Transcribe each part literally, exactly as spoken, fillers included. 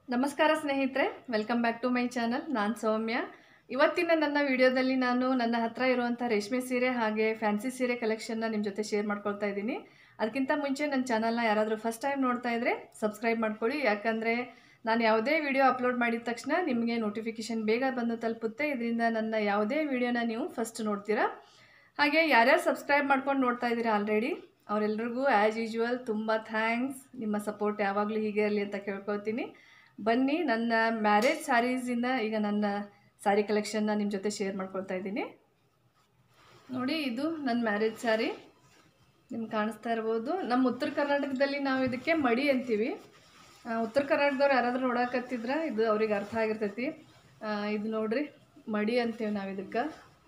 ನಮಸ್ಕಾರ ಸ್ನೇಹಿತರೆ, welcome back to my channel. ನಾನು ಸೌಮ್ಯ. ಇವತ್ತಿನ ನನ್ನ ವಿಡಿಯೋದಲ್ಲಿ ನಾನು ನನ್ನ ಹತ್ರ ಇರುವಂಥ ರೇಷ್ಮೆ ಸೀರೆ ಹಾಗೆ ಫ್ಯಾನ್ಸಿ ಸೀರೆ ಕಲೆಕ್ಷನ್ನ ನಿಮ್ಮ ಜೊತೆ ಶೇರ್ ಮಾಡ್ಕೊಳ್ತಾ ಇದ್ದೀನಿ. ಅದಕ್ಕಿಂತ ಮುಂಚೆ ನನ್ನ ಚಾನಲ್ನ ಯಾರಾದರೂ ಫಸ್ಟ್ ಟೈಮ್ ನೋಡ್ತಾ ಇದ್ದರೆ ಸಬ್ಸ್ಕ್ರೈಬ್ ಮಾಡ್ಕೊಳ್ಳಿ. ಯಾಕಂದರೆ ನಾನು ಯಾವುದೇ ವಿಡಿಯೋ ಅಪ್ಲೋಡ್ ಮಾಡಿದ ತಕ್ಷಣ ನಿಮಗೆ ನೋಟಿಫಿಕೇಷನ್ ಬೇಗ ಬಂದು ತಲುಪುತ್ತೆ. ಇದರಿಂದ ನನ್ನ ಯಾವುದೇ ವಿಡಿಯೋನ ನೀವು ಫಸ್ಟ್ ನೋಡ್ತೀರಾ. ಹಾಗೆ ಯಾರ್ಯಾರು ಸಬ್ಸ್ಕ್ರೈಬ್ ಮಾಡ್ಕೊಂಡು ನೋಡ್ತಾ ಇದ್ದೀರಾ ಆಲ್ರೆಡಿ, ಅವರೆಲ್ಲರಿಗೂ ಆ್ಯಸ್ ಯೂಶುವಲ್ ತುಂಬ ಥ್ಯಾಂಕ್ಸ್. ನಿಮ್ಮ ಸಪೋರ್ಟ್ ಯಾವಾಗಲೂ ಹೀಗೆ ಇರಲಿ ಅಂತ ಕೇಳ್ಕೊತೀನಿ. ಬನ್ನಿ, ನನ್ನ ಮ್ಯಾರೇಜ್ ಸ್ಯಾರೀಸಿಂದ ಈಗ ನನ್ನ ಸ್ಯಾರಿ ಕಲೆಕ್ಷನ್ನ ನಿಮ್ಮ ಜೊತೆ ಶೇರ್ ಮಾಡ್ಕೊಳ್ತಾ ಇದ್ದೀನಿ. ನೋಡಿ, ಇದು ನನ್ನ ಮ್ಯಾರೇಜ್ ಸ್ಯಾರಿ. ನಿಮ್ಗೆ ಕಾಣಿಸ್ತಾ ಇರ್ಬೋದು. ನಮ್ಮ ಉತ್ತರ ಕರ್ನಾಟಕದಲ್ಲಿ ನಾವು ಇದಕ್ಕೆ ಮಡಿ ಅಂತೀವಿ. ಉತ್ತರ ಕರ್ನಾಟಕದವ್ರು ಯಾರಾದರೂ ನೋಡಕತ್ತಿದ್ರೆ ಇದು ಅವ್ರಿಗೆ ಅರ್ಥ ಆಗಿರ್ತೈತಿ. ಇದು ನೋಡ್ರಿ, ಮಡಿ ಅಂತೀವಿ ನಾವು ಇದಕ್ಕೆ.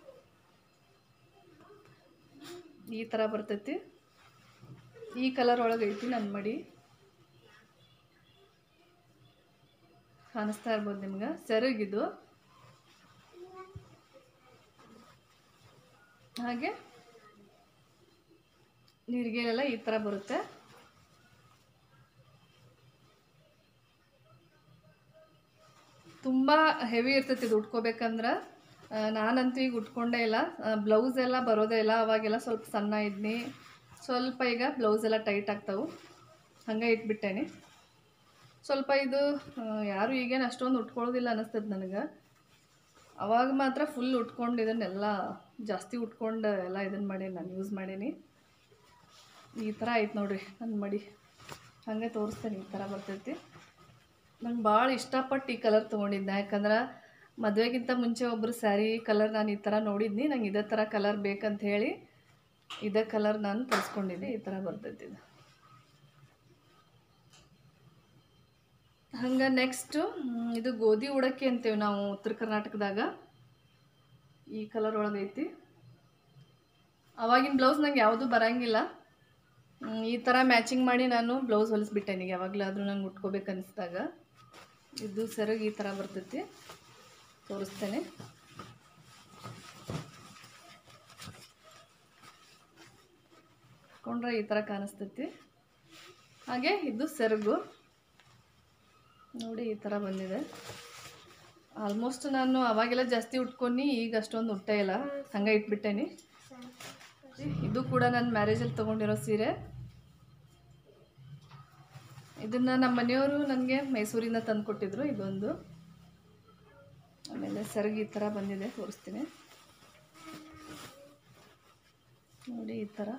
ಈ ಥರ ಬರ್ತೈತಿ. ಈ ಕಲರ್ ಒಳಗೆ ಐತಿ ನನ್ನ ಮಡಿ. ಕಾಣಿಸ್ತಾ ಇರ್ಬೋದು ನಿಮ್ಗೆ. ಸೆರಗಿದು ಹಾಗೆ ನೀರಿಗೆಲ್ಲ ಈ ಥರ ಬರುತ್ತೆ. ತುಂಬ ಹೆವಿ ಇರ್ತೈತಿ ಇದು ಉಟ್ಕೋಬೇಕಂದ್ರೆ. ನಾನಂತೂ ಈಗ ಉಟ್ಕೊಂಡೇ ಇಲ್ಲ. ಬ್ಲೌಸ್ ಎಲ್ಲ ಬರೋದೇ ಇಲ್ಲ. ಅವಾಗೆಲ್ಲ ಸ್ವಲ್ಪ ಸಣ್ಣ ಇದ್ನಿ, ಸ್ವಲ್ಪ ಈಗ ಬ್ಲೌಸ್ ಎಲ್ಲ ಟೈಟ್ ಆಗ್ತಾವೆ, ಹಂಗೆ ಇಟ್ಬಿಟ್ಟೇನೆ. ಸ್ವಲ್ಪ ಇದು ಯಾರು ಈಗೇನು ಅಷ್ಟೊಂದು ಉಟ್ಕೊಳ್ಳೋದಿಲ್ಲ ಅನ್ನಿಸ್ತದೆ ನನಗೆ. ಅವಾಗ ಮಾತ್ರ ಫುಲ್ ಉಟ್ಕೊಂಡು ಇದನ್ನೆಲ್ಲ ಜಾಸ್ತಿ ಉಟ್ಕೊಂಡು ಎಲ್ಲ ಇದನ್ನು ಮಾಡಿ ನಾನು ಯೂಸ್ ಮಾಡೀನಿ. ಈ ಥರ ಐತೆ ನೋಡ್ರಿ ನನ್ನ ಮಡಿ. ಹಾಗೆ ತೋರಿಸ್ತೇನೆ. ಈ ಥರ ಬರ್ತೈತಿ. ನಂಗೆ ಭಾಳ ಇಷ್ಟಪಟ್ಟು ಈ ಕಲರ್ ತೊಗೊಂಡಿದ್ದೆ. ಯಾಕಂದ್ರೆ ಮದುವೆಗಿಂತ ಮುಂಚೆ ಒಬ್ಬರು ಸ್ಯಾರಿ ಕಲರ್ ನಾನು ಈ ಥರ ನೋಡಿದ್ನಿ. ನಂಗೆ ಇದೇ ಥರ ಕಲರ್ ಬೇಕಂತ ಹೇಳಿ ಇದೇ ಕಲರ್ ನಾನು ತರಿಸ್ಕೊಂಡಿದ್ದೆ. ಈ ಥರ ಬರ್ತೈತಿ ಇದು. ಹಂಗೆ ನೆಕ್ಸ್ಟು ಇದು ಗೋಧಿ ಉಡಕ್ಕಿ ಅಂತೇವೆ ನಾವು ಉತ್ತರ ಕರ್ನಾಟಕದಾಗ. ಈ ಕಲರ್ ಒಳಗೈತಿ. ಅವಾಗಿನ ಬ್ಲೌಸ್ ನಂಗೆ ಯಾವುದೂ ಬರೋಂಗಿಲ್ಲ. ಈ ಥರ ಮ್ಯಾಚಿಂಗ್ ಮಾಡಿ ನಾನು ಬ್ಲೌಸ್ ಹೊಲಿಸ್ಬಿಟ್ಟೇನೆ ಯಾವಾಗಲಾದರೂ ನಂಗೆ ಉಟ್ಕೋಬೇಕು ಅನ್ನಿಸ್ದಾಗ. ಇದು ಸೆರಗು ಈ ಥರ ಬರ್ತೈತಿ. ತೋರಿಸ್ತೇನೆ. ಕೊಂಡ್ರೆ ಈ ಥರ ಕಾಣಿಸ್ತೈತಿ. ಹಾಗೆ ಇದು ಸೆರಗು ನೋಡಿ ಈ ಥರ ಬಂದಿದೆ. ಆಲ್ಮೋಸ್ಟ್ ನಾನು ಅವಾಗೆಲ್ಲ ಜಾಸ್ತಿ ಉಟ್ಕೊಂಡು ಈಗ ಅಷ್ಟೊಂದು ಉಟ್ಟೇ ಇಲ್ಲ, ಹಂಗೆ ಇಟ್ಬಿಟ್ಟೇನಿ. ಇದು ಕೂಡ ನನ್ನ ಮ್ಯಾರೇಜಲ್ಲಿ ತೊಗೊಂಡಿರೋ ಸೀರೆ. ಇದನ್ನು ನಮ್ಮ ಮನೆಯವರು ನನಗೆ ಮೈಸೂರಿಂದ ತಂದು ಕೊಟ್ಟಿದ್ರು. ಇದೊಂದು. ಆಮೇಲೆ ಸೆರಗು ಈ ಥರ ಬಂದಿದೆ, ತೋರಿಸ್ತೀನಿ ನೋಡಿ ಈ ಥರ.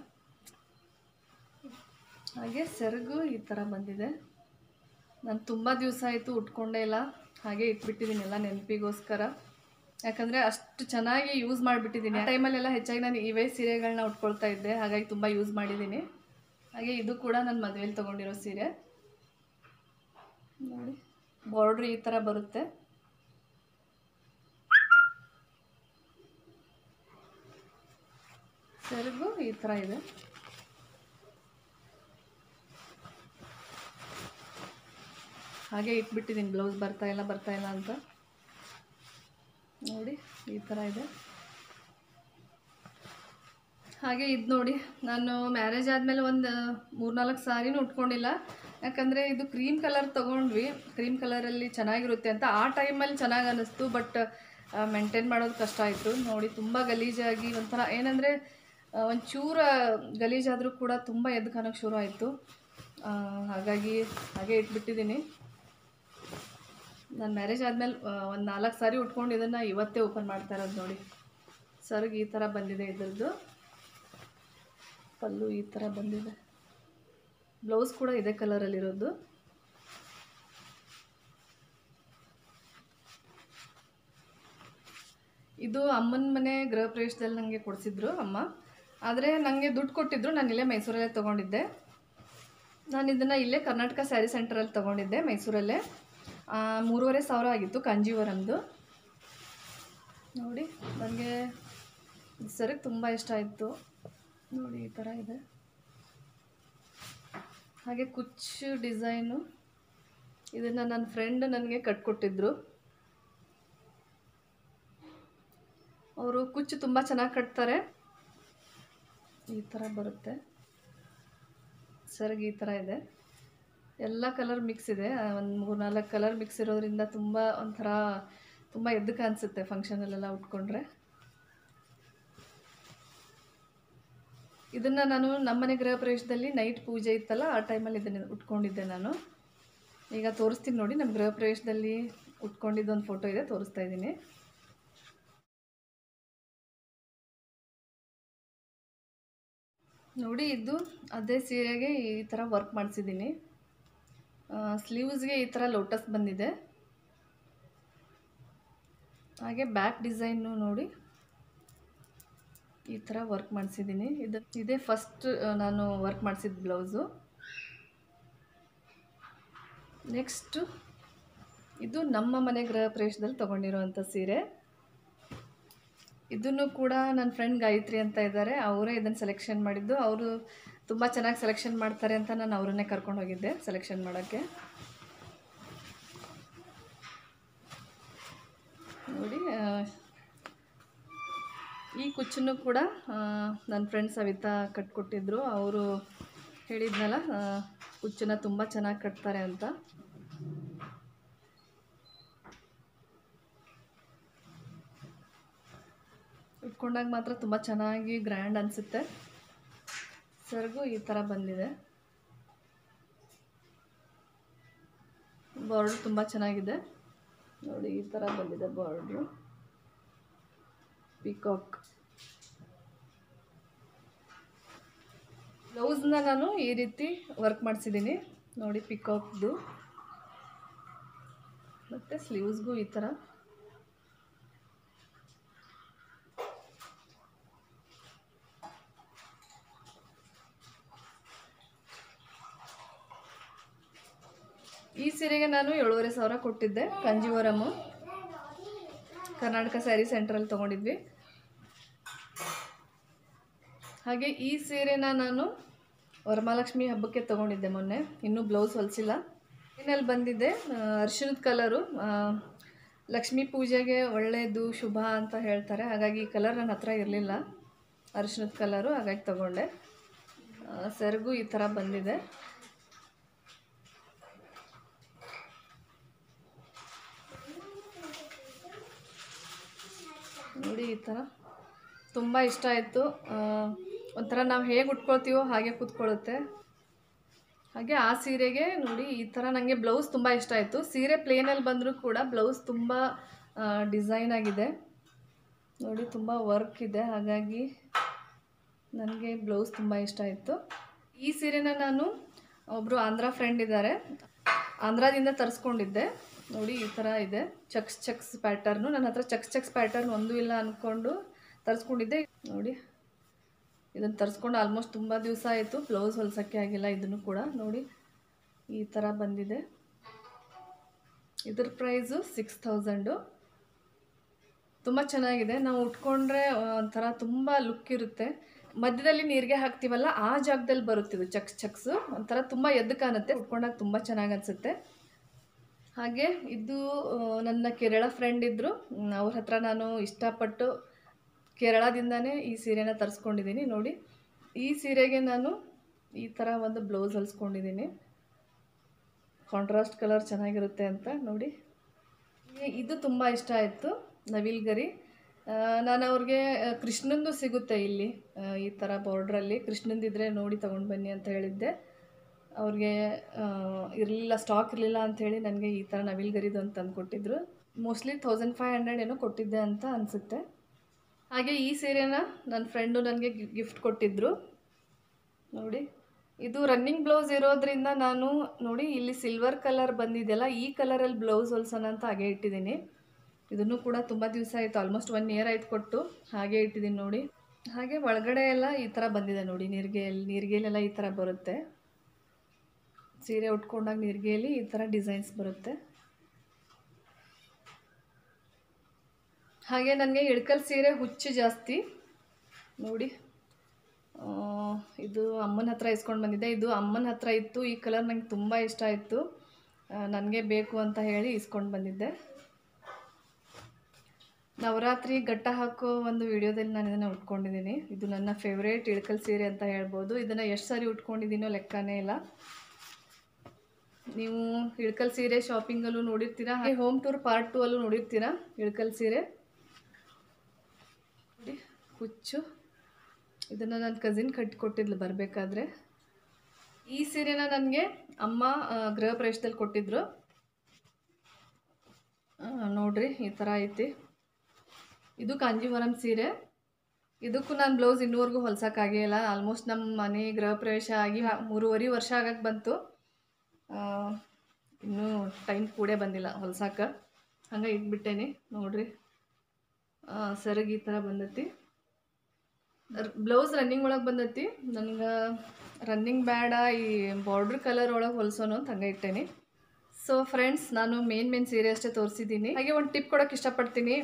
ಹಾಗೆ ಸೆರಗು ಈ ಥರ ಬಂದಿದೆ. ನಾನು ತುಂಬ ದಿವಸ ಆಯಿತು ಉಟ್ಕೊಂಡೇ ಇಲ್ಲ, ಹಾಗೆ ಇಟ್ಬಿಟ್ಟಿದ್ದೀನಿ ಎಲ್ಲ ನೆನಪಿಗೋಸ್ಕರ. ಯಾಕಂದರೆ ಅಷ್ಟು ಚೆನ್ನಾಗಿ ಯೂಸ್ ಮಾಡಿಬಿಟ್ಟಿದ್ದೀನಿ. ಆ ಟೈಮಲ್ಲೆಲ್ಲ ಹೆಚ್ಚಾಗಿ ನಾನು ಇವೇ ಸೀರೆಗಳನ್ನ ಉಟ್ಕೊಳ್ತಾ ಇದ್ದೆ, ಹಾಗಾಗಿ ತುಂಬ ಯೂಸ್ ಮಾಡಿದ್ದೀನಿ. ಹಾಗೆ ಇದು ಕೂಡ ನನ್ನ ಮದುವೆಯಲ್ಲಿ ತೊಗೊಂಡಿರೋ ಸೀರೆ. ನೋಡಿ, ಬಾರ್ಡ್ರ್ ಈ ಥರ ಬರುತ್ತೆ. ಸೆರಗು ಈ ಥರ ಇದೆ. ಹಾಗೆ ಇಟ್ಬಿಟ್ಟಿದ್ದೀನಿ, ಬ್ಲೌಸ್ ಬರ್ತಾ ಇಲ್ಲ ಬರ್ತಾ ಇಲ್ಲ ಅಂತ. ನೋಡಿ ಈ ಥರ ಇದೆ. ಹಾಗೆ ಇದು ನೋಡಿ, ನಾನು ಮ್ಯಾರೇಜ್ ಆದಮೇಲೆ ಒಂದು ಮೂರ್ನಾಲ್ಕು ಸಾರಿನೂ ಉಟ್ಕೊಂಡಿಲ್ಲ. ಯಾಕಂದರೆ ಇದು ಕ್ರೀಮ್ ಕಲರ್ ತೊಗೊಂಡ್ವಿ. ಕ್ರೀಮ್ ಕಲರಲ್ಲಿ ಚೆನ್ನಾಗಿರುತ್ತೆ ಅಂತ ಆ ಟೈಮಲ್ಲಿ ಚೆನ್ನಾಗಿ ಅನ್ನಿಸ್ತು. ಬಟ್ ಮೇಂಟೈನ್ ಮಾಡೋದು ಕಷ್ಟ ಆಯಿತು. ನೋಡಿ, ತುಂಬ ಗಲೀಜಾಗಿ ಒಂಥರ ಏನಂದರೆ ಒಂಚೂರು ಗಲೀಜಾದರೂ ಕೂಡ ತುಂಬ ಎದ್ದು ಕಾಣೋಕ್ಕೆ ಶುರು ಆಯಿತು. ಹಾಗಾಗಿ ಹಾಗೆ ಇಟ್ಬಿಟ್ಟಿದ್ದೀನಿ. ನಾನು ಮ್ಯಾರೇಜ್ ಆದಮೇಲೆ ಒಂದು ನಾಲ್ಕು ಸಾರಿ ಉಟ್ಕೊಂಡು ಇದನ್ನು ಇವತ್ತೇ ಓಪನ್ ಮಾಡ್ತಾ ಇರೋದು. ನೋಡಿ, ಸೆರಗು ಈ ಥರ ಬಂದಿದೆ. ಇದ್ರದ್ದು ಪಲ್ಲು ಈ ಥರ ಬಂದಿದೆ. ಬ್ಲೌಸ್ ಕೂಡ ಇದೇ ಕಲರಲ್ಲಿರೋದು. ಇದು ಅಮ್ಮನ ಮನೆ ಗೃಹ ಪ್ರವೇಶದಲ್ಲಿ ನನಗೆ ಕೊಡಿಸಿದ್ರು ಅಮ್ಮ. ಆದರೆ ನನಗೆ ದುಡ್ಡು ಕೊಟ್ಟಿದ್ರು, ನಾನು ಇಲ್ಲೇ ಮೈಸೂರಲ್ಲೇ ತೊಗೊಂಡಿದ್ದೆ. ನಾನು ಇದನ್ನು ಇಲ್ಲೇ ಕರ್ನಾಟಕ ಸ್ಯಾರಿ ಸೆಂಟರಲ್ಲಿ ತೊಗೊಂಡಿದ್ದೆ ಮೈಸೂರಲ್ಲೇ. ಮೂರುವರೆ ಸಾವಿರ ಆಗಿತ್ತು ಕಾಂಜೀವರಮ್ದು. ನೋಡಿ, ನನಗೆ ಸೆರಗು ತುಂಬ ಇಷ್ಟ ಆಯಿತು. ನೋಡಿ ಈ ಥರ ಇದೆ. ಹಾಗೆ ಕುಚ್ಚು ಡಿಸೈನು. ಇದನ್ನು ನನ್ನ ಫ್ರೆಂಡ್ ನನಗೆ ಕಟ್ಕೊಟ್ಟಿದ್ರು. ಅವರು ಕುಚ್ಚು ತುಂಬ ಚೆನ್ನಾಗಿ ಕಟ್ತಾರೆ. ಈ ಥರ ಬರುತ್ತೆ. ಸೆರಗು ಈ ಥರ ಇದೆ. ಎಲ್ಲ ಕಲರ್ ಮಿಕ್ಸ್ ಇದೆ. ಒಂದು ಮೂರು ನಾಲ್ಕು ಕಲರ್ ಮಿಕ್ಸ್ ಇರೋದ್ರಿಂದ ತುಂಬ ಒಂಥರ ತುಂಬ ಎದ್ದು ಕಾಣಿಸುತ್ತೆ ಫಂಕ್ಷನಲ್ಲೆಲ್ಲ ಉಟ್ಕೊಂಡ್ರೆ. ಇದನ್ನು ನಾನು ನಮ್ಮನೆ ಗೃಹ ಪ್ರವೇಶದಲ್ಲಿ ನೈಟ್ ಪೂಜೆ ಇತ್ತಲ್ಲ, ಆ ಟೈಮಲ್ಲಿ ಇದನ್ನು ಉಟ್ಕೊಂಡಿದ್ದೆ ನಾನು. ಈಗ ತೋರಿಸ್ತೀನಿ ನೋಡಿ, ನಮ್ಮ ಗೃಹ ಪ್ರವೇಶದಲ್ಲಿ ಉಟ್ಕೊಂಡಿದ್ದೊಂದು ಫೋಟೋ ಇದೆ, ತೋರಿಸ್ತಾ ಇದ್ದೀನಿ ನೋಡಿ. ಇದು ಅದೇ ಸೀರೆಗೆ ಈ ಥರ ವರ್ಕ್ ಮಾಡಿಸಿದ್ದೀನಿ. ಸ್ಲೀವ್ಸ್ಗೆ ಈ ಥರ ಲೋಟಸ್ ಬಂದಿದೆ. ಹಾಗೆ ಬ್ಯಾಕ್ ಡಿಸೈನು ನೋಡಿ ಈ ಥರ ವರ್ಕ್ ಮಾಡಿಸಿದ್ದೀನಿ. ಇದು ಇದೇ ಫಸ್ಟ್ ನಾನು ವರ್ಕ್ ಮಾಡಿಸಿದ ಬ್ಲೌಸು. ನೆಕ್ಸ್ಟು ಇದು ನಮ್ಮ ಮನೆ ಗೃಹ ಪ್ರವೇಶದಲ್ಲಿ ತೊಗೊಂಡಿರೋವಂಥ ಸೀರೆ. ಇದನ್ನು ಕೂಡ ನನ್ನ ಫ್ರೆಂಡ್ ಗಾಯತ್ರಿ ಅಂತ ಇದ್ದಾರೆ, ಅವರೇ ಇದನ್ನು ಸೆಲೆಕ್ಷನ್ ಮಾಡಿದ್ದು. ಅವರು ತುಂಬ ಚೆನ್ನಾಗಿ ಸೆಲೆಕ್ಷನ್ ಮಾಡ್ತಾರೆ ಅಂತ ನಾನು ಅವರನ್ನೇ ಕರ್ಕೊಂಡು ಹೋಗಿದ್ದೆ ಸೆಲೆಕ್ಷನ್ ಮಾಡೋಕ್ಕೆ. ನೋಡಿ, ಈ ಕುಚ್ಚನ್ನು ಕೂಡ ನನ್ನ ಫ್ರೆಂಡ್ ಸವಿತಾ ಕಟ್ಕೊಟ್ಟಿದ್ರು. ಅವರು ಹೇಳಿದ್ನಲ್ಲ, ಕುಚ್ಚನ್ನು ತುಂಬ ಚೆನ್ನಾಗಿ ಕಟ್ತಾರೆ ಅಂತ. ಉಟ್ಕೊಂಡಾಗ ಮಾತ್ರ ತುಂಬ ಚೆನ್ನಾಗಿ ಗ್ರ್ಯಾಂಡ್ ಅನಿಸುತ್ತೆ. ಸೆರಗು ಈ ಥರ ಬಂದಿದೆ. ಬಾರ್ಡ್ರ್ ತುಂಬ ಚೆನ್ನಾಗಿದೆ ನೋಡಿ, ಈ ಥರ ಬಂದಿದೆ ಬಾರ್ಡ್ರು. ಪಿಕಾಕ್ ಬ್ಲೌಸ್ನ ನಾನು ಈ ರೀತಿ ವರ್ಕ್ ಮಾಡಿಸಿದ್ದೀನಿ ನೋಡಿ, ಪಿಕಾಕ್ದು. ಮತ್ತು ಸ್ಲೀವ್ಸ್ಗೂ ಈ ಥರ. ಈ ಸೀರೆಗೆ ನಾನು ಏಳೂವರೆ ಸಾವಿರ ಕೊಟ್ಟಿದ್ದೆ. ಕಂಜೀವರಮು ಕರ್ನಾಟಕ ಸ್ಯಾರಿ ಸೆಂಟ್ರಲ್ಲಿ ತೊಗೊಂಡಿದ್ವಿ. ಹಾಗೆ ಈ ಸೀರೆನ ನಾನು ವರಮಹಾಲಕ್ಷ್ಮಿ ಹಬ್ಬಕ್ಕೆ ತೊಗೊಂಡಿದ್ದೆ ಮೊನ್ನೆ, ಇನ್ನೂ ಬ್ಲೌಸ್ ಹೊಲಿಸಿಲ್ಲ. ಏನಲ್ಲಿ ಬಂದಿದ್ದೆ ಅರಿಶಿಣದ ಕಲರು. ಲಕ್ಷ್ಮೀ ಪೂಜೆಗೆ ಒಳ್ಳೆಯದು ಶುಭ ಅಂತ ಹೇಳ್ತಾರೆ, ಹಾಗಾಗಿ ಈ ಕಲರ್ ನನ್ನ ಹತ್ರ ಇರಲಿಲ್ಲ, ಅರಿಶಿಣದ ಕಲರು, ಹಾಗಾಗಿ ತೊಗೊಂಡೆ. ಸೆರಗು ಈ ಥರ ಬಂದಿದೆ. ನೋಡಿ ಈ ಥರ ತುಂಬ ಇಷ್ಟ ಆಯಿತು. ಒಂಥರ ನಾವು ಹೇಗೆ ಉಟ್ಕೊಳ್ತೀವೋ ಹಾಗೆ ಕೂತ್ಕೊಳ್ಳುತ್ತೆ. ಹಾಗೆ ಆ ಸೀರೆಗೆ ನೋಡಿ ಈ ಥರ ನನಗೆ ಬ್ಲೌಸ್ ತುಂಬ ಇಷ್ಟ ಆಯಿತು. ಸೀರೆ ಪ್ಲೇನಲ್ಲಿ ಬಂದರೂ ಕೂಡ ಬ್ಲೌಸ್ ತುಂಬ ಡಿಸೈನ್ ಆಗಿದೆ ನೋಡಿ, ತುಂಬ ವರ್ಕ್ ಇದೆ, ಹಾಗಾಗಿ ನನಗೆ ಬ್ಲೌಸ್ ತುಂಬ ಇಷ್ಟ ಆಯಿತು. ಈ ಸೀರೆನ ನಾನು ಒಬ್ಬರು ಆಂಧ್ರ ಫ್ರೆಂಡ್ ಇದ್ದಾರೆ, ಆಂಧ್ರದಿಂದ ತರಿಸ್ಕೊಂಡಿದ್ದೆ ನೋಡಿ. ಈ ಥರ ಇದೆ ಚಕ್ಸ್ ಚಕ್ಸ್ ಪ್ಯಾಟರ್ನು. ನನ್ನ ಹತ್ರ ಚಕ್ಸ್ ಚಕ್ಸ್ ಪ್ಯಾಟರ್ನ್ ಒಂದೂ ಇಲ್ಲ ಅಂದ್ಕೊಂಡು ತರಿಸ್ಕೊಂಡಿದ್ದೆ ನೋಡಿ. ಇದನ್ನು ತರಿಸ್ಕೊಂಡು ಆಲ್ಮೋಸ್ಟ್ ತುಂಬ ದಿವಸ ಆಯಿತು, ಬ್ಲೌಸ್ ಹೊಲ್ಸೋಕ್ಕೆ ಆಗಿಲ್ಲ. ಇದನ್ನು ಕೂಡ ನೋಡಿ ಈ ಥರ ಬಂದಿದೆ. ಇದ್ರ ಪ್ರೈಸು ಸಿಕ್ಸ್ ಥೌಸಂಡು. ತುಂಬ ಚೆನ್ನಾಗಿದೆ. ನಾವು ಉಟ್ಕೊಂಡ್ರೆ ಒಂಥರ ತುಂಬ ಲುಕ್ ಇರುತ್ತೆ. ಮಧ್ಯದಲ್ಲಿ ನೀರಿಗೆ ಹಾಕ್ತೀವಲ್ಲ, ಆ ಜಾಗದಲ್ಲಿ ಬರುತ್ತಿದ್ದು ಚಕ್ಸ್ ಚಕ್ಸು, ಒಂಥರ ತುಂಬ ಎದ್ದು ಕಾಣುತ್ತೆ. ಉಟ್ಕೊಂಡಾಗ ತುಂಬ ಚೆನ್ನಾಗಿ ಅನಿಸುತ್ತೆ. ಹಾಗೆ ಇದು ನನ್ನ ಕೇರಳ ಫ್ರೆಂಡ್ ಇದ್ದರು, ಅವ್ರ ಹತ್ರ ನಾನು ಇಷ್ಟಪಟ್ಟು ಕೇರಳದಿಂದನೇ ಈ ಸೀರೆನ ತರಿಸ್ಕೊಂಡಿದ್ದೀನಿ ನೋಡಿ. ಈ ಸೀರೆಗೆ ನಾನು ಈ ಥರ ಒಂದು ಬ್ಲೌಸ್ ಹೊಲಿಸ್ಕೊಂಡಿದ್ದೀನಿ, ಕಾಂಟ್ರಾಸ್ಟ್ ಕಲರ್ ಚೆನ್ನಾಗಿರುತ್ತೆ ಅಂತ ನೋಡಿ. ಇದು ತುಂಬ ಇಷ್ಟ ಆಯಿತು, ನವಿಲ್ಗರಿ. ನಾನು ಅವ್ರಿಗೆ ಕೃಷ್ಣಂದು ಸಿಗುತ್ತೆ ಇಲ್ಲಿ ಈ ಥರ ಬಾರ್ಡ್ರಲ್ಲಿ, ಕೃಷ್ಣಂದಿದ್ರೆ ನೋಡಿ ತೊಗೊಂಡು ಬನ್ನಿ ಅಂತ ಹೇಳಿದ್ದೆ. ಅವ್ರಿಗೆ ಇರಲಿಲ್ಲ, ಸ್ಟಾಕ್ ಇರಲಿಲ್ಲ ಅಂಥೇಳಿ ನನಗೆ ಈ ಥರ ನವಿಲ್ಗರಿದು ಅಂತ ತಂದುಕೊಟ್ಟಿದ್ರು. ಮೋಸ್ಟ್ಲಿ ತೌಸಂಡ್ ಫೈವ್ ಹಂಡ್ರೆಡ್ ಏನೋ ಕೊಟ್ಟಿದ್ದೆ ಅಂತ ಅನಿಸುತ್ತೆ. ಹಾಗೆ ಈ ಸೀರೆನ ನನ್ನ ಫ್ರೆಂಡು ನನಗೆ ಗಿಫ್ಟ್ ಕೊಟ್ಟಿದ್ದರು ನೋಡಿ. ಇದು ರನ್ನಿಂಗ್ ಬ್ಲೌಸ್ ಇರೋದ್ರಿಂದ ನಾನು ನೋಡಿ ಇಲ್ಲಿ ಸಿಲ್ವರ್ ಕಲರ್ ಬಂದಿದೆಯಲ್ಲ, ಈ ಕಲರಲ್ಲಿ ಬ್ಲೌಸ್ ಹೊಲ್ಸೋಣ ಅಂತ ಹಾಗೆ ಇಟ್ಟಿದ್ದೀನಿ. ಇದನ್ನು ಕೂಡ ತುಂಬ ದಿವಸ ಆಯಿತು, ಆಲ್ಮೋಸ್ಟ್ ಒನ್ ಇಯರ್ ಆಯ್ತು ಕೊಟ್ಟು, ಹಾಗೆ ಇಟ್ಟಿದ್ದೀನಿ ನೋಡಿ. ಹಾಗೆ ಒಳಗಡೆ ಎಲ್ಲ ಈ ಥರ ಬಂದಿದೆ ನೋಡಿ, ನೀರಿಗೆಯಲ್ಲಿ ನೀರಿಗೆಲೆಲ್ಲ ಈ ಥರ ಬರುತ್ತೆ. ಸೀರೆ ಉಟ್ಕೊಂಡಾಗ ನೀರಿಗೆಯಲ್ಲಿ ಈ ಥರ ಡಿಸೈನ್ಸ್ ಬರುತ್ತೆ. ಹಾಗೆ ನನಗೆ ಇಳ್ಕಲ್ ಸೀರೆ ಹುಚ್ಚು ಜಾಸ್ತಿ ನೋಡಿ. ಇದು ಅಮ್ಮನ ಹತ್ರ ಇಸ್ಕೊಂಡು ಬಂದಿದ್ದೆ. ಇದು ಅಮ್ಮನ ಹತ್ರ ಇತ್ತು, ಈ ಕಲರ್ ನಂಗೆ ತುಂಬ ಇಷ್ಟ ಆಯಿತು, ನನಗೆ ಬೇಕು ಅಂತ ಹೇಳಿ ಇಸ್ಕೊಂಡು ಬಂದಿದ್ದೆ. ನವರಾತ್ರಿ ಗಟ್ಟ ಹಾಕೋ ಒಂದು ವಿಡಿಯೋದಲ್ಲಿ ನಾನು ಇದನ್ನು ಉಟ್ಕೊಂಡಿದ್ದೀನಿ. ಇದು ನನ್ನ ಫೇವ್ರೇಟ್ ಇಳ್ಕಲ್ ಸೀರೆ ಅಂತ ಹೇಳ್ಬೋದು. ಇದನ್ನು ಎಷ್ಟು ಸಾರಿ ಉಟ್ಕೊಂಡಿದ್ದೀನೋ ಲೆಕ್ಕನೇ ಇಲ್ಲ. ನೀವು ಇಳಕಲ್ ಸೀರೆ ಶಾಪಿಂಗಲ್ಲೂ ನೋಡಿರ್ತೀರಾ, ಹಾಗೆ ಹೋಮ್ ಟೂರ್ ಪಾರ್ಟ್ ಟೂ ಅಲ್ಲೂ ನೋಡಿರ್ತೀರಾ ಇಳಕಲ್ ಸೀರೆ. ನೋಡಿ ಕುಚ್ಚು, ಇದನ್ನು ನನ್ನ ಕಸಿನ್ ಕಟ್ಟಿಕೊಟ್ಟಿದ್ಲು ಬರಬೇಕಾದ್ರೆ. ಈ ಸೀರೆನ ನನಗೆ ಅಮ್ಮ ಗೃಹ ಪ್ರವೇಶದಲ್ಲಿ ಕೊಟ್ಟಿದ್ರು. ನೋಡ್ರಿ ಈ ಥರ ಐತಿ. ಇದು ಕಾಂಜೀವರಂ ಸೀರೆ. ಇದಕ್ಕೂ ನಾನು ಬ್ಲೌಸ್ ಇನ್ನೂವರೆಗೂ ಹೊಲ್ಸೋಕ್ಕಾಗೇ ಇಲ್ಲ. ಆಲ್ಮೋಸ್ಟ್ ನಮ್ಮ ಮನೆ ಗೃಹ ಪ್ರವೇಶ ಆಗಿ ಮೂರುವರೆ ವರ್ಷ ಆಗಕ್ಕೆ ಬಂತು, ಇನ್ನೂ ಟೈಮ್ ಕೂಡ ಬಂದಿಲ್ಲ ಹೊಲ್ಸಕ್ಕೆ. ಹಂಗೆ ಇಟ್ಬಿಟ್ಟೇನಿ. ನೋಡ್ರಿ ಸರಿಗೆ ಈ ಥರ ಬಂದೈತಿ. ಬ್ಲೌಸ್ ರನ್ನಿಂಗ್ ಒಳಗೆ ಬಂದೈತಿ. ನನಗೆ ರನ್ನಿಂಗ್ ಬೇಡ, ಈ ಬಾರ್ಡ್ರ್ ಕಲರ್ ಒಳಗೆ ಹೊಲ್ಸೋನು ಅಂತ ಹಂಗೆ ಇಟ್ಟೇನಿ. ಸೊ ಫ್ರೆಂಡ್ಸ್, ನಾನು ಮೇನ್ ಮೇನ್ ಸೀರೆ ಅಷ್ಟೇ ತೋರಿಸಿದ್ದೀನಿ. ಹಾಗೆ ಒಂದು ಟಿಪ್ ಕೊಡೋಕೆ ಇಷ್ಟಪಡ್ತೀನಿ.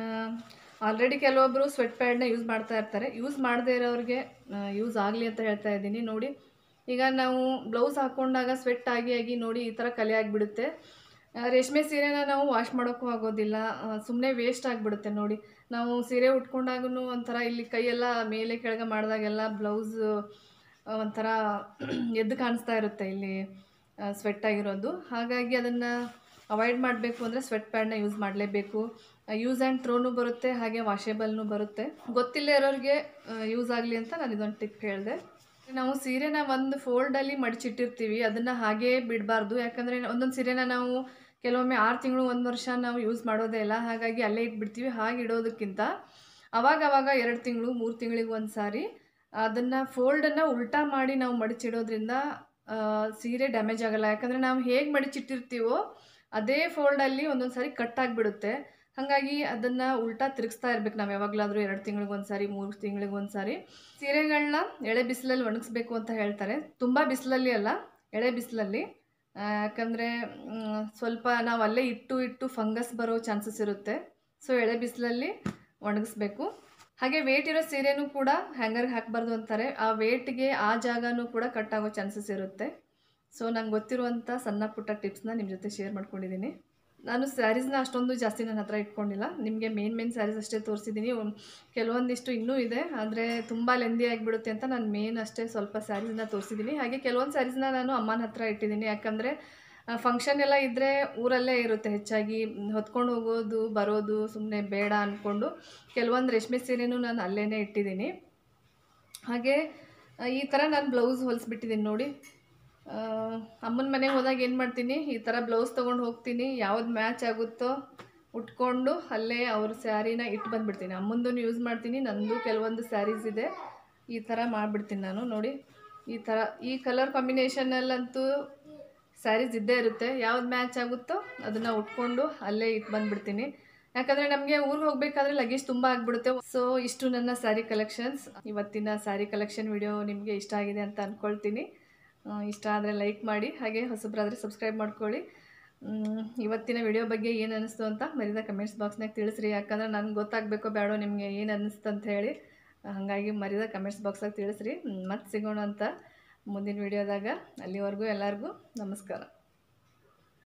ಆಲ್ರೆಡಿ ಕೆಲವೊಬ್ಬರು ಸ್ವೆಟ್ ಪ್ಯಾಡ್ನ ಯೂಸ್ ಮಾಡ್ತಾ ಇರ್ತಾರೆ. ಯೂಸ್ ಮಾಡದೇ ಇರೋರಿಗೆ ಯೂಸ್ ಆಗಲಿ ಅಂತ ಹೇಳ್ತಾ ಇದ್ದೀನಿ. ನೋಡಿ, ಈಗ ನಾವು ಬ್ಲೌಸ್ ಹಾಕ್ಕೊಂಡಾಗ ಸ್ವೆಟ್ ಆಗಿ ಆಗಿ ನೋಡಿ ಈ ಥರ ಕಲೆ ಆಗಿಬಿಡುತ್ತೆ. ರೇಷ್ಮೆ ಸೀರೆನ ನಾವು ವಾಶ್ ಮಾಡೋಕ್ಕೂ ಆಗೋದಿಲ್ಲ, ಸುಮ್ಮನೆ ವೇಸ್ಟ್ ಆಗಿಬಿಡುತ್ತೆ. ನೋಡಿ, ನಾವು ಸೀರೆ ಉಟ್ಕೊಂಡಾಗೂ ಒಂಥರ ಇಲ್ಲಿ ಕೈಯೆಲ್ಲ ಮೇಲೆ ಕೆಳಗೆ ಮಾಡಿದಾಗೆಲ್ಲ ಬ್ಲೌಸ್ ಒಂಥರ ಎದ್ದು ಕಾಣಿಸ್ತಾ ಇರುತ್ತೆ ಇಲ್ಲಿ ಸ್ವೆಟ್ ಆಗಿರೋದು. ಹಾಗಾಗಿ ಅದನ್ನು ಅವಾಯ್ಡ್ ಮಾಡಬೇಕು ಅಂದರೆ ಸ್ವೆಟ್ ಪ್ಯಾಡ್ನ ಯೂಸ್ ಮಾಡಲೇಬೇಕು. ಯೂಸ್ ಆ್ಯಂಡ್ ಥ್ರೋನು ಬರುತ್ತೆ, ಹಾಗೆ ವಾಷೇಬಲ್ನೂ ಬರುತ್ತೆ. ಗೊತ್ತಿಲ್ಲ ಇರೋರಿಗೆ ಯೂಸ್ ಆಗಲಿ ಅಂತ ನಾನು ಇದೊಂದು ಟಿಪ್ ಹೇಳಿದೆ. ನಾವು ಸೀರೆನ ಒಂದು ಫೋಲ್ಡಲ್ಲಿ ಮಡಚಿಟ್ಟಿರ್ತೀವಿ, ಅದನ್ನು ಹಾಗೇ ಬಿಡಬಾರ್ದು. ಯಾಕಂದರೆ ಒಂದೊಂದು ಸೀರೆನ ನಾವು ಕೆಲವೊಮ್ಮೆ ಆರು ತಿಂಗಳು ಒಂದು ವರ್ಷ ನಾವು ಯೂಸ್ ಮಾಡೋದೇ ಇಲ್ಲ, ಹಾಗಾಗಿ ಅಲ್ಲೇ ಇಟ್ಬಿಡ್ತೀವಿ. ಹಾಗೆ ಇಡೋದಕ್ಕಿಂತ ಅವಾಗ ಅವಾಗ ಎರಡು ತಿಂಗಳು ಮೂರು ತಿಂಗಳಿಗೆ ಒಂದು ಸಾರಿ ಅದನ್ನು ಫೋಲ್ಡನ್ನು ಉಲ್ಟಾ ಮಾಡಿ ನಾವು ಮಡಚಿಡೋದ್ರಿಂದ ಸೀರೆ ಡ್ಯಾಮೇಜ್ ಆಗೋಲ್ಲ. ಯಾಕಂದರೆ ನಾವು ಹೇಗೆ ಮಡಚಿಟ್ಟಿರ್ತೀವೋ ಅದೇ ಫೋಲ್ಡಲ್ಲಿ ಒಂದೊಂದು ಸಾರಿ ಕಟ್ ಆಗಿಬಿಡುತ್ತೆ. ಹಾಗಾಗಿ ಅದನ್ನು ಉಲ್ಟಾ ತಿರುಗಿಸ್ತಾ ಇರ್ಬೇಕು ನಾವು ಯಾವಾಗಲಾದರೂ. ಎರಡು ತಿಂಗಳಿಗೆ ಒಂದು ಸಾರಿ, ಮೂರು ತಿಂಗಳಿಗೆ ಒಂದು ಸಾರಿ ಸೀರೆಗಳನ್ನ ಎಳೆ ಬಿಸಿಲಲ್ಲಿ ಒಣಗಿಸ್ಬೇಕು ಅಂತ ಹೇಳ್ತಾರೆ. ತುಂಬ ಬಿಸಿಲಲ್ಲಿ ಅಲ್ಲ, ಎಳೆ ಬಿಸಿಲಲ್ಲಿ. ಯಾಕಂದರೆ ಸ್ವಲ್ಪ ನಾವು ಅಲ್ಲೇ ಇಟ್ಟು ಇಟ್ಟು ಫಂಗಸ್ ಬರೋ ಚಾನ್ಸಸ್ ಇರುತ್ತೆ. ಸೊ ಎಳೆ ಬಿಸಿಲಲ್ಲಿ ಒಣಗಿಸ್ಬೇಕು. ಹಾಗೆ ವೇಟ್ ಇರೋ ಸೀರೆನೂ ಕೂಡ ಹ್ಯಾಂಗರ್ಗೆ ಹಾಕಬಾರ್ದು ಅಂತಾರೆ. ಆ ವೇಟ್ಗೆ ಆ ಜಾಗನೂ ಕೂಡ ಕಟ್ ಆಗೋ ಚಾನ್ಸಸ್ ಇರುತ್ತೆ. ಸೊ ನಂಗೆ ಗೊತ್ತಿರುವಂಥ ಸಣ್ಣ ಪುಟ್ಟ ಟಿಪ್ಸ್ನ ನಿಮ್ಮ ಜೊತೆ ಶೇರ್ ಮಾಡ್ಕೊಂಡಿದ್ದೀನಿ. ನಾನು ಸ್ಯಾರೀಸ್ನ ಅಷ್ಟೊಂದು ಜಾಸ್ತಿ ನನ್ನ ಹತ್ರ ಇಟ್ಕೊಂಡಿಲ್ಲ, ನಿಮಗೆ ಮೇನ್ ಮೇನ್ ಸ್ಯಾರೀಸ್ ಅಷ್ಟೇ ತೋರಿಸಿದ್ದೀನಿ. ಕೆಲವೊಂದಿಷ್ಟು ಇನ್ನೂ ಇದೆ, ಆದರೆ ತುಂಬ ಲೆಂದಿ ಆಗಿಬಿಡುತ್ತೆ ಅಂತ ನಾನು ಮೇನ್ ಅಷ್ಟೇ ಸ್ವಲ್ಪ ಸ್ಯಾರೀಸ್ನ ತೋರಿಸಿದ್ದೀನಿ. ಹಾಗೆ ಕೆಲವೊಂದು ಸ್ಯಾರೀಸ್ನ ನಾನು ಅಮ್ಮನ ಹತ್ರ ಇಟ್ಟಿದ್ದೀನಿ. ಯಾಕಂದರೆ ಫಂಕ್ಷನ್ ಎಲ್ಲ ಇದ್ದರೆ ಊರಲ್ಲೇ ಇರುತ್ತೆ ಹೆಚ್ಚಾಗಿ, ಹೊತ್ಕೊಂಡು ಹೋಗೋದು ಬರೋದು ಸುಮ್ಮನೆ ಬೇಡ ಅಂದ್ಕೊಂಡು ಕೆಲವೊಂದು ರೇಷ್ಮೆ ಸೀರೆನೂ ನಾನು ಅಲ್ಲೇ ಇಟ್ಟಿದ್ದೀನಿ. ಹಾಗೆ ಈ ಥರ ನಾನು ಬ್ಲೌಸ್ ಹೊಲಿಸ್ಬಿಟ್ಟಿದ್ದೀನಿ. ನೋಡಿ, ಅಮ್ಮನ ಮನೆಗೆ ಹೋದಾಗ ಏನು ಮಾಡ್ತೀನಿ, ಈ ಥರ ಬ್ಲೌಸ್ ತೊಗೊಂಡು ಹೋಗ್ತೀನಿ, ಯಾವ್ದು ಮ್ಯಾಚ್ ಆಗುತ್ತೋ ಉಟ್ಕೊಂಡು ಅಲ್ಲೇ ಅವ್ರ ಸ್ಯಾರಿನ ಇಟ್ಟು ಬಂದುಬಿಡ್ತೀನಿ. ಅಮ್ಮಂದೂ ಯೂಸ್ ಮಾಡ್ತೀನಿ, ನನ್ನದು ಕೆಲವೊಂದು ಸ್ಯಾರೀಸ್ ಇದೆ. ಈ ಥರ ಮಾಡಿಬಿಡ್ತೀನಿ ನಾನು. ನೋಡಿ, ಈ ಥರ ಈ ಕಲರ್ ಕಾಂಬಿನೇಷನಲ್ಲಂತೂ ಸ್ಯಾರೀಸ್ ಇದ್ದೇ ಇರುತ್ತೆ. ಯಾವ್ದು ಮ್ಯಾಚ್ ಆಗುತ್ತೋ ಅದನ್ನು ಉಟ್ಕೊಂಡು ಅಲ್ಲೇ ಇಟ್ಟು ಬಂದುಬಿಡ್ತೀನಿ. ಯಾಕಂದರೆ ನಮಗೆ ಊರಿಗೆ ಹೋಗಬೇಕಾದ್ರೆ ಲಗೇಜ್ ತುಂಬ ಆಗಿಬಿಡುತ್ತೆ. ಸೊ ಇಷ್ಟು ನನ್ನ ಸ್ಯಾರಿ ಕಲೆಕ್ಷನ್ಸ್. ಇವತ್ತಿನ ಸ್ಯಾರಿ ಕಲೆಕ್ಷನ್ ವಿಡಿಯೋ ನಿಮಗೆ ಇಷ್ಟ ಆಗಿದೆ ಅಂತ ಅಂದ್ಕೊಳ್ತೀನಿ. ಇಷ್ಟ ಆದರೆ ಲೈಕ್ ಮಾಡಿ, ಹಾಗೆ ಹೊಸಬ್ರಾದರೆ ಸಬ್ಸ್ಕ್ರೈಬ್ ಮಾಡ್ಕೊಳ್ಳಿ. ಇವತ್ತಿನ ವಿಡಿಯೋ ಬಗ್ಗೆ ಏನು ಅನ್ನಿಸ್ತು ಅಂತ ಮರಿದ ಕಮೆಂಟ್ಸ್ ಬಾಕ್ಸ್ನಾಗ ತಿಳಿಸ್ರಿ. ಯಾಕಂದರೆ ನನಗೆ ಗೊತ್ತಾಗಬೇಕೋ ಬೇಡೋ ನಿಮಗೆ ಏನು ಅನ್ನಿಸ್ತು ಅಂತ ಹೇಳಿ. ಹಾಗಾಗಿ ಮರಿದ ಕಮೆಂಟ್ಸ್ ಬಾಕ್ಸಾಗ ತಿಳಿಸ್ರಿ. ಮತ್ತೆ ಸಿಗೋಣ ಅಂತ ಮುಂದಿನ ವಿಡಿಯೋದಾಗ. ಅಲ್ಲಿವರೆಗೂ ಎಲ್ಲರಿಗೂ ನಮಸ್ಕಾರ.